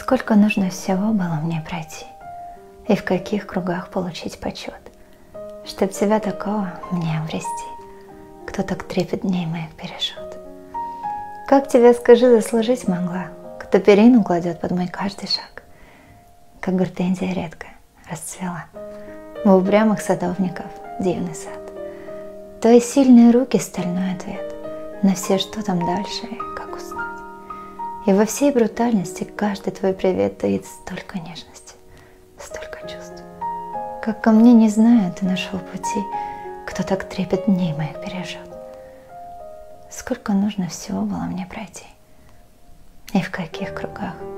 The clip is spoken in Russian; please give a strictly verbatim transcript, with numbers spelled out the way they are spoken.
Сколько нужно всего было мне пройти, и в каких кругах получить почет, чтоб тебя такого мне обрести, кто так трепет дней моих пережит. Как тебя, скажи, заслужить могла, кто перину кладет под мой каждый шаг, как гортензия редкая расцвела в упрямых садовников дивный сад. Твои сильные руки — стальной ответ на все, что там дальше и как уснуть. И во всей брутальности каждый твой привет таит столько нежности, столько чувств. Как ко мне, не знаю, ты нашел пути, кто так трепет дней моих пережит. Сколько нужно всего было мне пройти, и в каких кругах